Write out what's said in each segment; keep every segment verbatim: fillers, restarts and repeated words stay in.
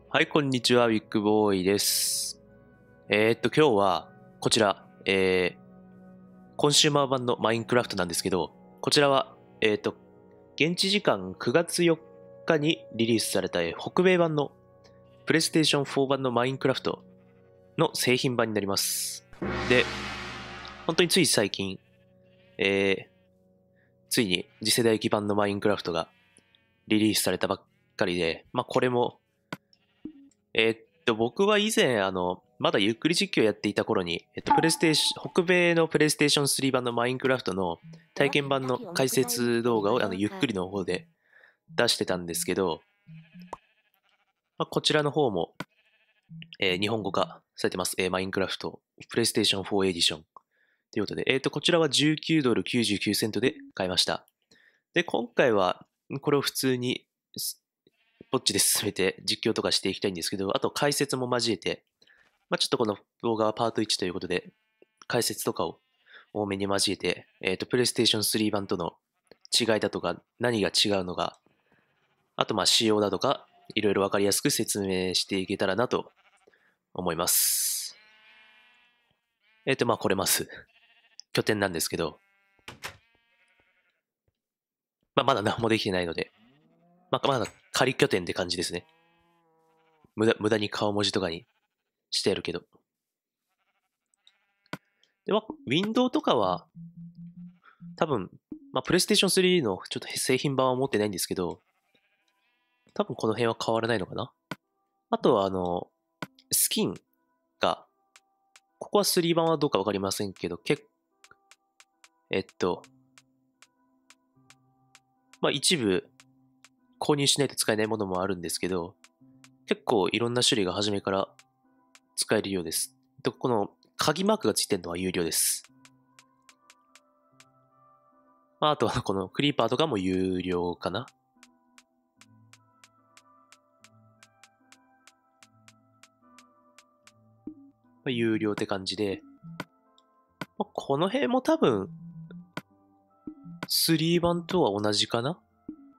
はい、こんにちは、ウィッグボーイです。えー、っと、今日は、こちら、えー、コンシューマー版のマインクラフトなんですけど、こちらは、えー、っと、現地時間くがつよっかにリリースされたえー北米版のプレイステーションフォー版のマインクラフトの製品版になります。で、本当につい最近、えー、ついに次世代基盤のマインクラフトがリリースされたばっかりで、まあこれも、えーっと、僕は以前、あの、まだゆっくり実況やっていた頃に、えっと、プレイステーション、北米のプレイステーションスリー版のマインクラフトの体験版の解説動画をあのゆっくりの方で出してたんですけど、まあ、こちらの方も、えー日本語化されてます。えーマインクラフト、プレイステーションフォーエディション。ということで、えっと、こちらはじゅうきゅうドルきゅうじゅうきゅうセントで買いました。で、今回は、これを普通に、ぼっちで進めて実況とかしていきたいんですけど、あと解説も交えて、まあ、ちょっとこの動画はパートいちということで、解説とかを多めに交えて、えっと、プレイステーションスリー版との違いだとか、何が違うのか、あとまあ仕様だとか、いろいろわかりやすく説明していけたらなと思います。えっと、まあこれます。拠点なんですけど、まあまだ何もできてないので、まあまだ仮拠点って感じですね。無駄無駄に顔文字とかにしてやるけど。で、まあ、ウィンドウとかは、多分、まあ、プレイステーションスリーのちょっと製品版は持ってないんですけど、多分この辺は変わらないのかな。あとは、あの、スキンが、ここはスリー版はどうかわかりませんけど、結えっと、まあ一部購入しないと使えないものもあるんですけど、結構いろんな種類が初めから使えるようです。とこの鍵マークがついてるのは有料です。まあ、あとはこのクリーパーとかも有料かな。まあ、有料って感じで、まあ、この辺も多分スリー版とは同じかな。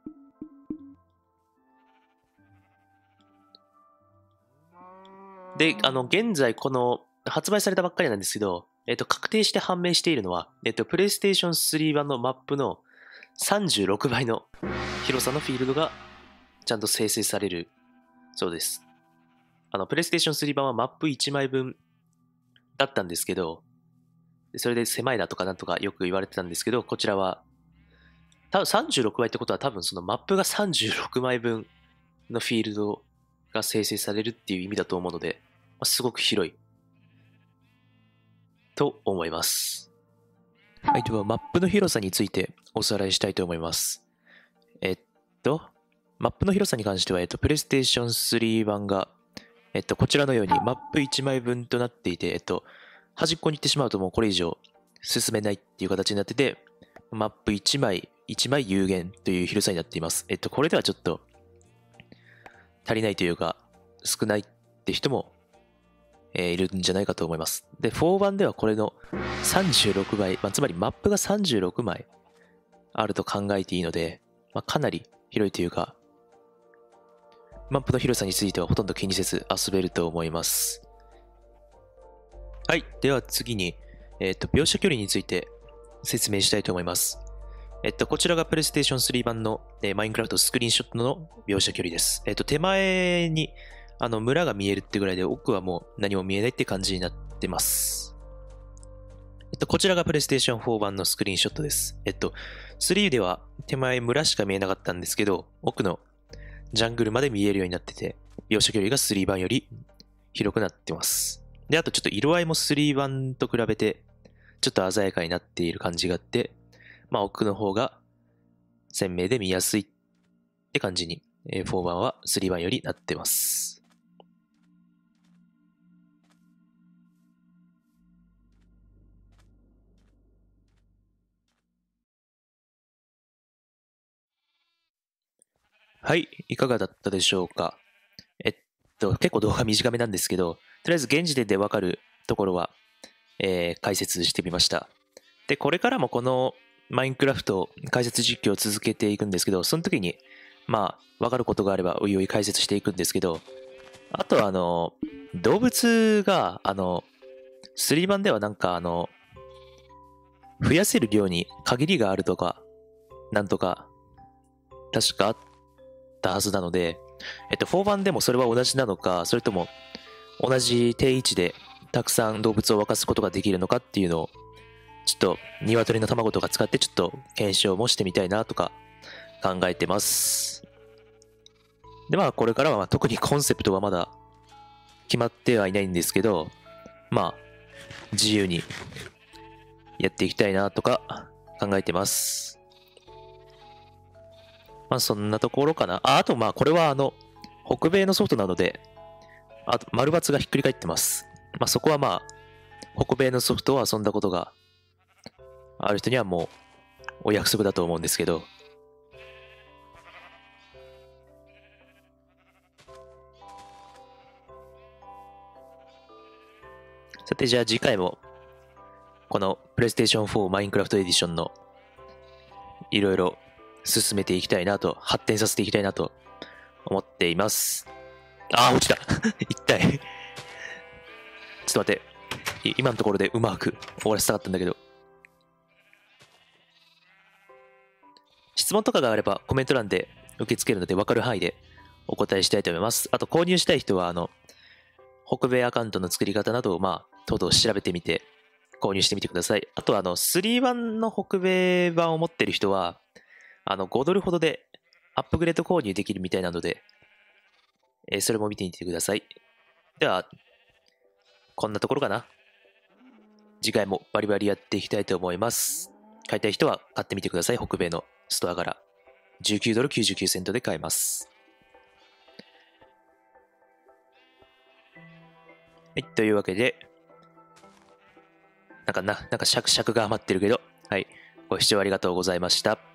で、あの、現在この発売されたばっかりなんですけど、えっと、確定して判明しているのは、えっと、プレイステーションスリー版のマップのさんじゅうろくばいの広さのフィールドがちゃんと生成されるそうです。あの、プレイステーションスリー版はマップいちまいぶんだったんですけど、それで狭いだとかなんとかよく言われてたんですけど、こちらは、多分さんじゅうろくばいってことは多分そのマップがさんじゅうろくまいぶんのフィールドが生成されるっていう意味だと思うので、まあ、すごく広いと思います。はい、ではマップの広さについておさらいしたいと思います。えっと、マップの広さに関しては、えっと、プレイステーションスリー版が、えっと、こちらのようにマップいちまいぶんとなっていて、えっと、端っこに行ってしまうともうこれ以上進めないっていう形になってて、マップいちまい、いちまい有限という広さになっています。えっと、これではちょっと足りないというか、少ないって人も、えーいるんじゃないかと思います。で、フォー版ではこれのさんじゅうろくばい、まあ、つまりマップがさんじゅうろくまいあると考えていいので、まあ、かなり広いというか、マップの広さについてはほとんど気にせず遊べると思います。はい。では次に、えっと、描写距離について説明したいと思います。えっと、こちらがプレイステーションスリー版の、えー、マインクラフトスクリーンショットの描写距離です。えっと、手前にあの村が見えるってぐらいで、奥はもう何も見えないって感じになってます。えっと、こちらがプレイステーションフォー版のスクリーンショットです。えっと、スリーでは手前村しか見えなかったんですけど、奥のジャングルまで見えるようになってて、描写距離がスリー版より広くなってます。で、あとちょっと色合いもスリー版と比べて、ちょっと鮮やかになっている感じがあって、まあ奥の方が鮮明で見やすいって感じに、えーフォー版はスリー版よりなってます。はい、いかがだったでしょうか。えっと、結構動画短めなんですけど、とりあえず現時点でわかるところは、えー解説してみました。で、これからもこのマインクラフト解説実況を続けていくんですけど、その時に、まあ、わかることがあれば、おいおい解説していくんですけど、 あとはあの、動物が、あの、スリー版ではなんかあの、増やせる量に限りがあるとか、なんとか、確かあったはずなので、えっと、フォー版でもそれは同じなのか、それとも同じ定位置でたくさん動物を沸かすことができるのかっていうのを、ちょっと鶏の卵とか使ってちょっと検証もしてみたいなとか考えてます。で、まあこれからはまあ特にコンセプトはまだ決まってはいないんですけど、まあ自由にやっていきたいなとか考えてます。まあそんなところかな。あ、あとまあこれはあの北米のソフトなので、あと丸×がひっくり返ってます。まあそこはまあ北米のソフトを遊んだことがある人にはもうお約束だと思うんですけど、さてじゃあ次回もこのプレイステーションフォーマインクラフトエディションのいろいろ進めていきたいなと、発展させていきたいなと思っています。あー、落ちた一体ちょっと待って。今のところでうまく終わらせたかったんだけど。質問とかがあればコメント欄で受け付けるので分かる範囲でお答えしたいと思います。あと購入したい人はあの、北米アカウントの作り方などをまあ、とうとう調べてみて購入してみてください。あとあの、スリー版の北米版を持ってる人は、あの、ごドルほどでアップグレード購入できるみたいなので、えーそれも見てみてください。では、こんなところかな。次回もバリバリやっていきたいと思います。買いたい人は買ってみてください。北米のストアからじゅうきゅうドルきゅうじゅうきゅうセントで買えます。はい、というわけで、なんかな、なんか尺尺が余ってるけど、はい、ご視聴ありがとうございました。